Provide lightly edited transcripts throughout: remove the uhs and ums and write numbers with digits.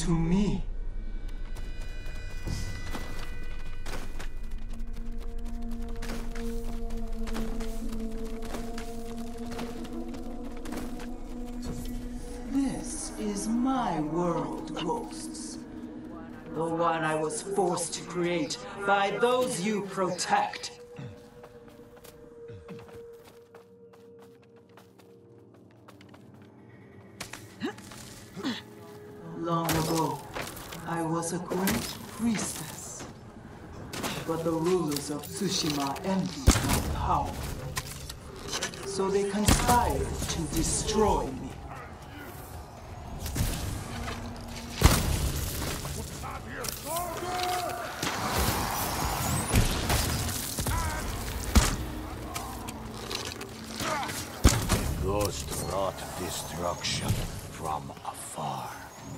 to me. This is my world, ghosts. The one I was forced to create by those you protect. Long ago, I was a great priestess. But the rulers of Tsushima envied my power. So they conspired to destroy me. The ghost brought destruction from afar.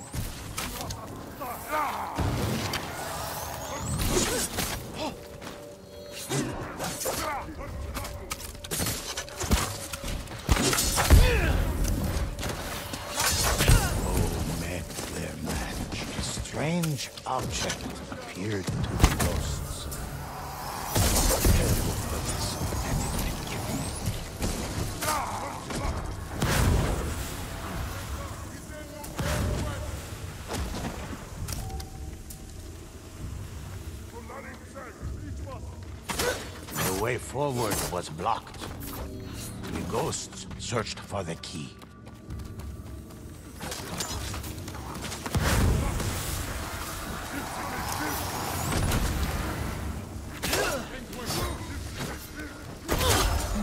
A strange object appeared to the ghosts. Terrible purpose, and it had given it. The way forward was blocked. The ghosts searched for the key.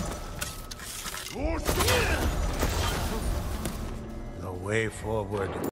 The way forward